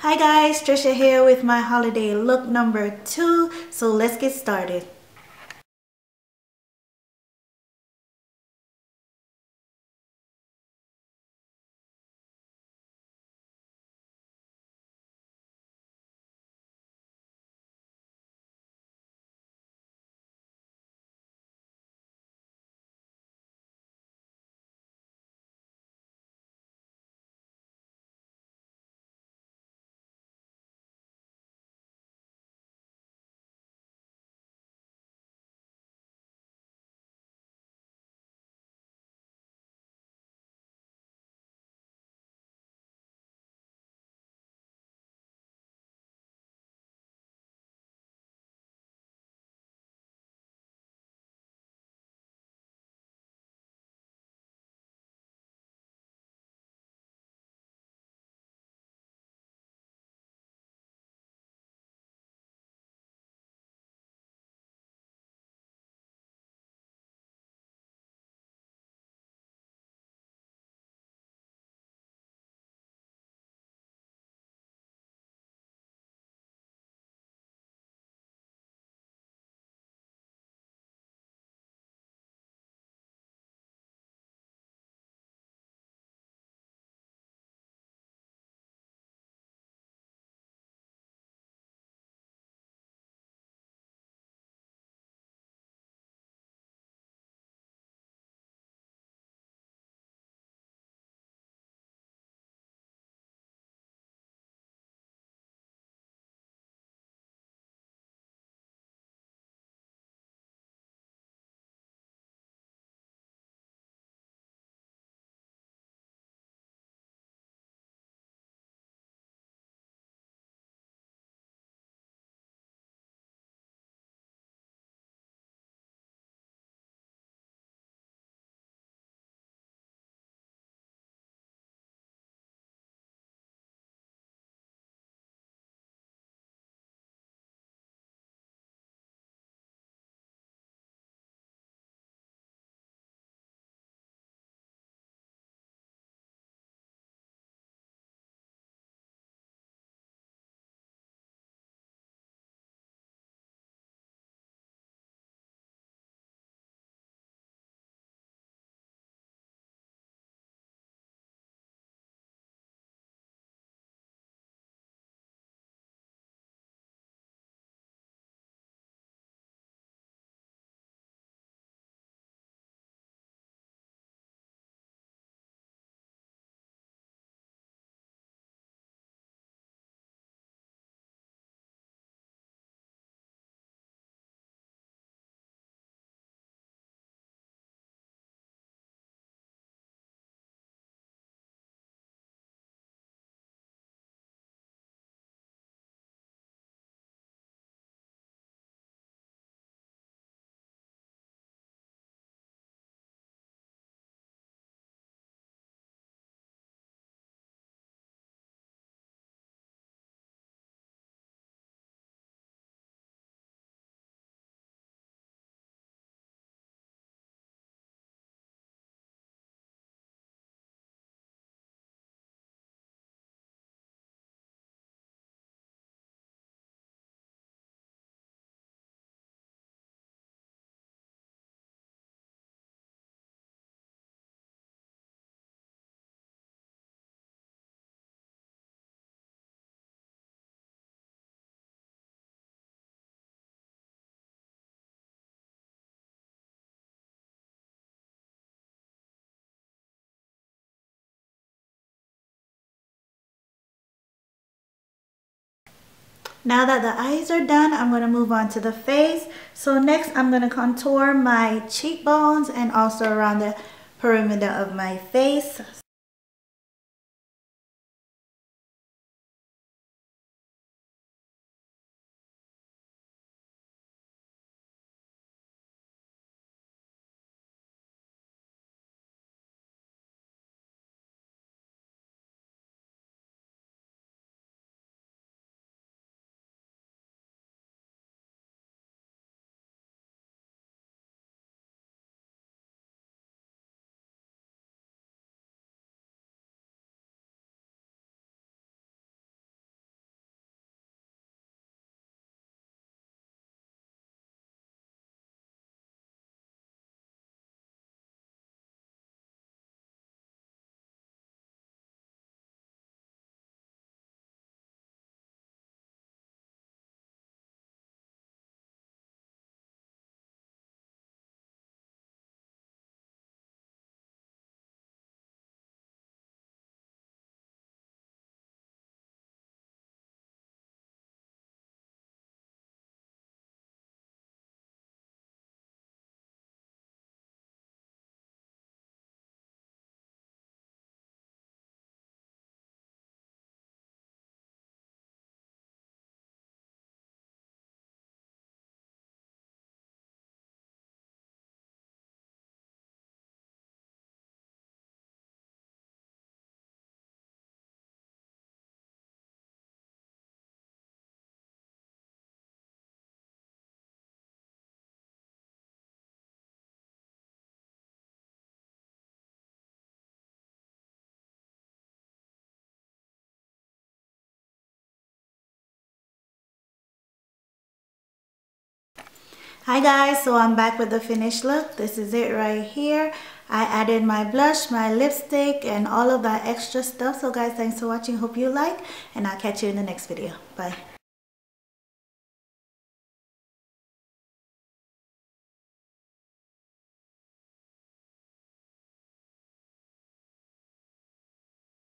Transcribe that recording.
Hi guys, Trisha here with my holiday look number 2. So let's get started. Now that the eyes are done, I'm going to move on to the face. So next I'm going to contour my cheekbones and also around the perimeter of my face. Hi guys, so I'm back with the finished look. This is it right here. I added my blush, my lipstick, and all of that extra stuff. So guys, thanks for watching. Hope you like, and I'll catch you in the next video. Bye.